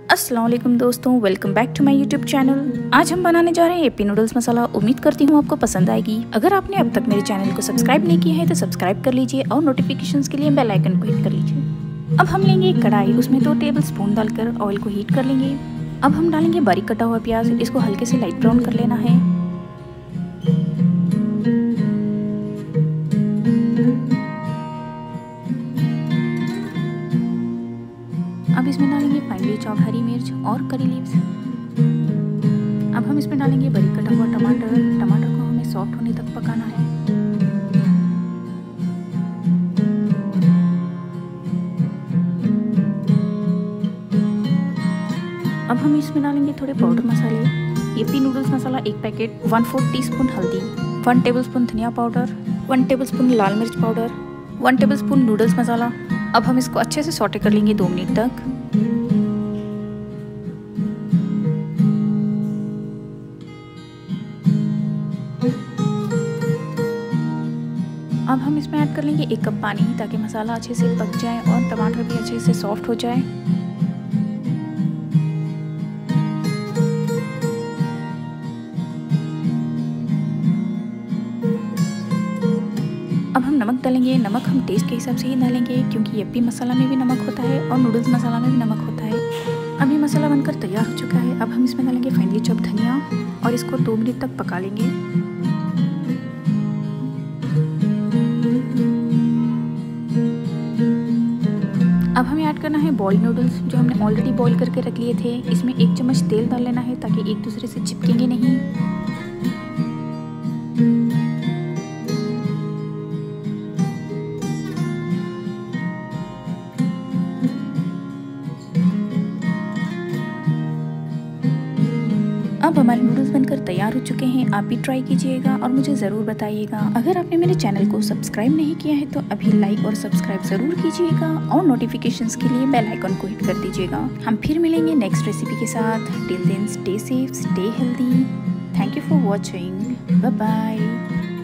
अस्सलाम वालेकुम दोस्तों, welcome back to my YouTube channel. आज हम बनाने जा रहे हैं एपी नूडल्स मसाला। उम्मीद करती हूँ आपको पसंद आएगी। अगर आपने अब तक मेरे चैनल को सब्सक्राइब नहीं किया है तो सब्सक्राइब कर लीजिए और नोटिफिकेशंस के लिए बेल आइकन को हिट कर लीजिए। अब हम लेंगे एक कढ़ाई, उसमें 2 टेबल स्पून डालकर ऑयल को हीट कर लेंगे। अब हम डालेंगे बारीक कटा हुआ प्याज, इसको हल्के से लाइट ब्राउन कर लेना है। अब इसमें डालेंगे फाइनली चॉप हरी मिर्च और करी लीव्स। अब हम इसमें डालेंगे बारीक कटा हुआ टमाटर। टमाटर को हमें सॉफ्ट होने तक पकाना है। अब हम इसमें डालेंगे थोड़े पाउडर मसाले। एपी नूडल्स मसाला 1 पैकेट, 1/4 टीस्पून हल्दी, 1 टेबलस्पून धनिया पाउडर, 1 टेबलस्पून लाल मिर्च पाउडर, 1 टेबलस्पून नूडल्स मसाला। अब हम इसको अच्छे से सौटे कर लेंगे 2 मिनट तक। अब हम इसमें ऐड कर लेंगे 1 कप पानी, ताकि मसाला अच्छे से पक जाए और टमाटर भी अच्छे से सॉफ्ट हो जाए। अब हम नमक डालेंगे। नमक हम टेस्ट के हिसाब से ही डालेंगे, क्योंकि एपी मसाला में भी नमक होता है और नूडल्स मसाला में भी नमक होता है। अब ये मसाला बनकर तैयार हो चुका है। अब हम इसमें डालेंगे फाइनली चॉप धनिया और इसको 2 मिनट तक पका लेंगे। अब हमें ऐड करना है बॉइल्ड नूडल्स, जो हमने ऑलरेडी बॉईल करके रख लिए थे। इसमें 1 चम्मच तेल डाल लेना है, ताकि एक दूसरे से चिपकेंगे नहीं। अब हमारे नूडल्स बनकर तैयार हो चुके हैं। आप भी ट्राई कीजिएगा और मुझे ज़रूर बताइएगा। अगर आपने मेरे चैनल को सब्सक्राइब नहीं किया है तो अभी लाइक और सब्सक्राइब ज़रूर कीजिएगा और नोटिफिकेशंस के लिए बेल आइकन को हिट कर दीजिएगा। हम फिर मिलेंगे नेक्स्ट रेसिपी के साथ। Till then stay safe, stay healthy. Thank you for watching. Bye bye.